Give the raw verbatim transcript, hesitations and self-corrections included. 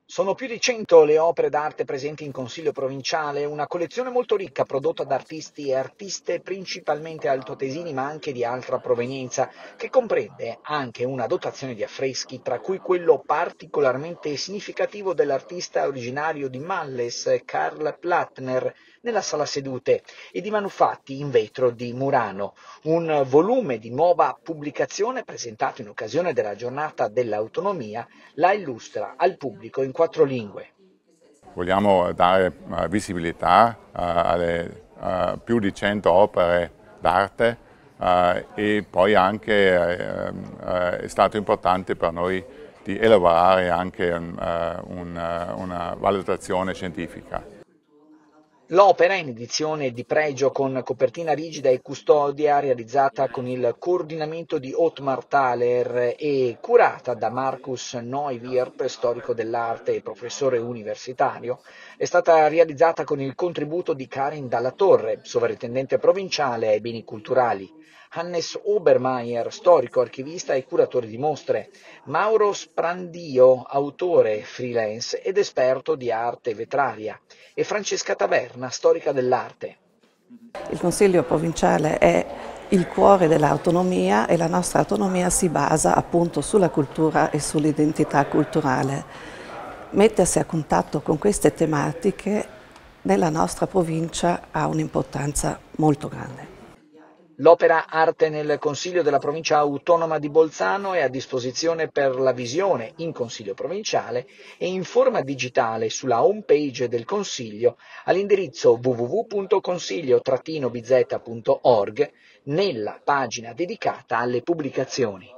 Sono più di cento le opere d'arte presenti in Consiglio provinciale, una collezione molto ricca prodotta da artisti e artiste principalmente altoatesini ma anche di altra provenienza, che comprende anche una dotazione di affreschi, tra cui quello particolarmente significativo dell'artista originario di Malles, Karl Plattner, nella sala sedute, e di manufatti in vetro di Murano, un volume di nuova pubblicazione presentato in occasione della giornata dell'autonomia la illustra al pubblico in quattro lingue. Vogliamo dare uh, visibilità uh, alle uh, più di cento opere d'arte uh, e poi anche uh, uh, è stato importante per noi di elaborare anche un, uh, un, uh, una valutazione scientifica. L'opera, in edizione di pregio con copertina rigida e custodia, realizzata con il coordinamento di Ottmar Thaler e curata da Markus Neuwirth, storico dell'arte e professore universitario, è stata realizzata con il contributo di Karin Dalla Torre, sovrintendente provinciale ai beni culturali, Hannes Obermeier, storico, archivista e curatore di mostre, Mauro Sprandio, autore freelance ed esperto di arte vetraria, e Francesca Taverna, storica dell'arte. Il Consiglio provinciale è il cuore dell'autonomia e la nostra autonomia si basa appunto sulla cultura e sull'identità culturale. Mettersi a contatto con queste tematiche nella nostra provincia ha un'importanza molto grande. L'opera Arte nel Consiglio della Provincia Autonoma di Bolzano è a disposizione per la visione in Consiglio provinciale e in forma digitale sulla home page del Consiglio all'indirizzo w w w punto consiglio bizeta punto org nella pagina dedicata alle pubblicazioni.